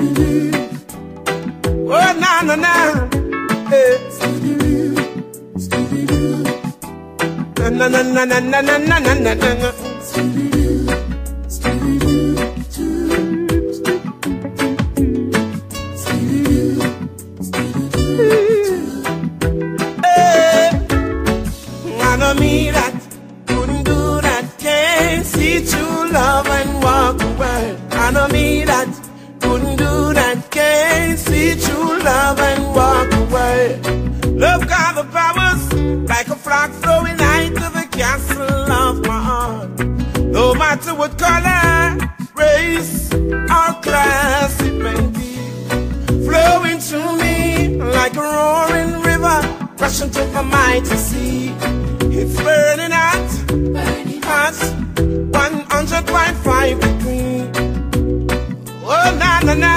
Oh, na na na. Hey. Na na na na na na na na na na. I know me that couldn't do that, can't see true love and walk away. I know me that couldn't do that, can't see true love and walk away. Love got the powers like a flock flowing high to the castle of my heart. No matter what color, race, or class it may be, flowing through me like a roaring river, rushing to the mighty sea. It's burning hot, 100.5 degrees. Oh, na na na.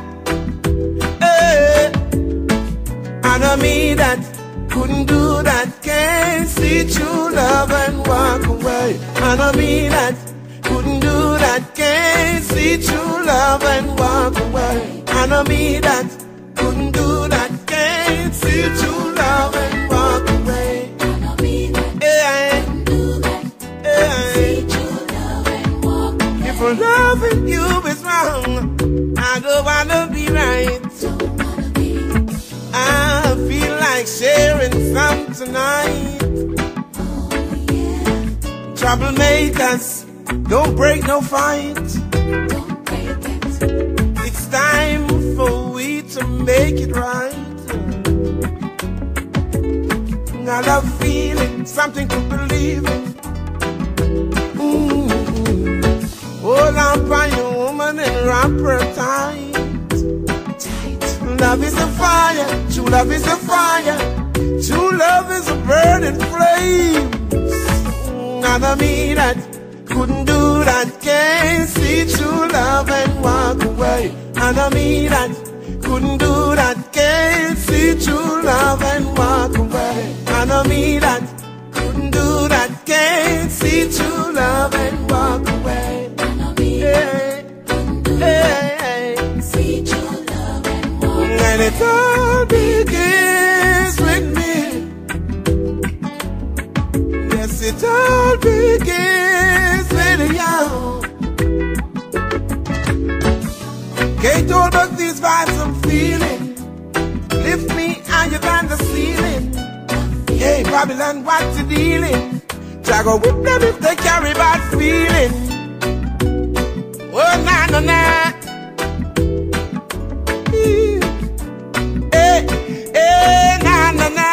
Hey. I know me that couldn't do that, can't see true love and walk away. I know me that couldn't do that, can't see true love and walk away. I know me that couldn't do that, can't see true love and walk away. I know me that couldn't do that, can't see true love and walk away. If loving you is wrong, I don't wanna be right. Don't wanna be. I feel like sharing some tonight. Oh yeah. Troublemakers, don't break no fight. Don't break it. It's time for we to make it right. I love feeling something to believe in. Hold on by your woman and wrap her tight. Love is a fire, true love is a fire, true love is a burning flame. I know me that couldn't do that, can't see true love and walk away. I know me that couldn't do that, can't see true love and walk away. I know me that couldn't do that, can't see true love and walk away. I know me that couldn't do that, see true love and walk away. And it all begins with me. Yes, it all begins with you. Can't hold back these vibes I'm feeling. Lift me higher than the ceiling. Hey, Babylon, what you dealing? Try go whip them if they carry bad feeling. Oh, na na na. Hey, hey, na na na.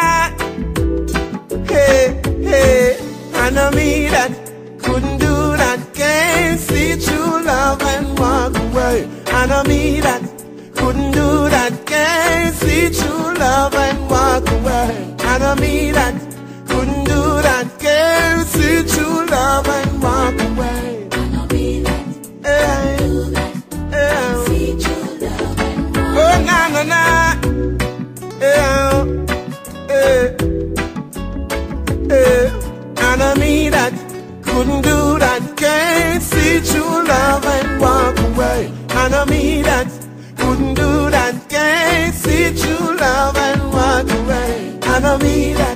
Hey, hey, I know me that couldn't do that, can't see true love and walk away. I know me that couldn't do that, can't see true love and walk away. I know me that couldn't do that, can't see true love and walk away. I know me that couldn't do that, can't see true love and walk away. Oh, na na na. I know me that couldn't do that, can't see true love and walk away. I know me that couldn't do that, can't see true love and walk away. I know me that